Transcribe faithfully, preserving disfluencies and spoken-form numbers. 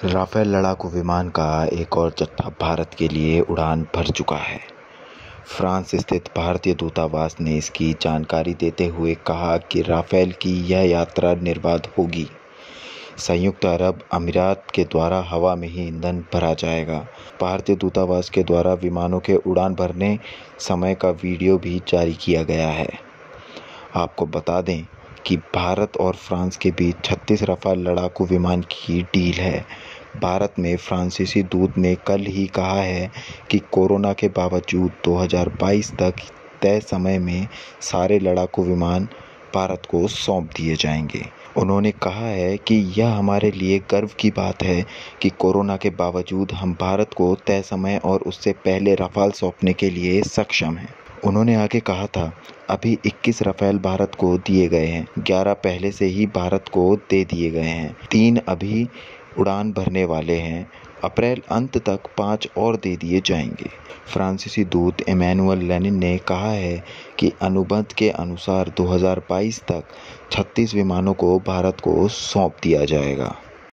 Rafale लड़ाकू विमान का एक और जत्था भारत के लिए उड़ान भर चुका है। फ्रांस स्थित भारतीय दूतावास ने इसकी जानकारी देते हुए कहा कि राफेल की यह यात्रा निर्बाध होगी। संयुक्त अरब अमीरात के द्वारा हवा में ही ईंधन भरा जाएगा। भारतीय दूतावास के द्वारा विमानों के उड़ान भरने समय का वीडियो भी जारी किया गया है। आपको बता दें कि भारत और फ्रांस के बीच छत्तीस राफेल लड़ाकू विमान की डील है। भारत में फ्रांसीसी दूत ने कल ही कहा है कि कोरोना के बावजूद दो हज़ार बाईस तक तय समय में सारे लड़ाकू विमान भारत को सौंप दिए जाएंगे। उन्होंने कहा है कि यह हमारे लिए गर्व की बात है कि कोरोना के बावजूद हम भारत को तय समय और उससे पहले राफेल सौंपने के लिए सक्षम हैं। उन्होंने आगे कहा था, अभी इक्कीस राफेल भारत को दिए गए हैं, ग्यारह पहले से ही भारत को दे दिए गए हैं, तीन अभी उड़ान भरने वाले हैं, अप्रैल अंत तक पाँच और दे दिए जाएंगे। फ्रांसीसी दूत इमैनुअल लेनिन ने कहा है कि अनुबंध के अनुसार दो हज़ार बाईस तक छत्तीस विमानों को भारत को सौंप दिया जाएगा।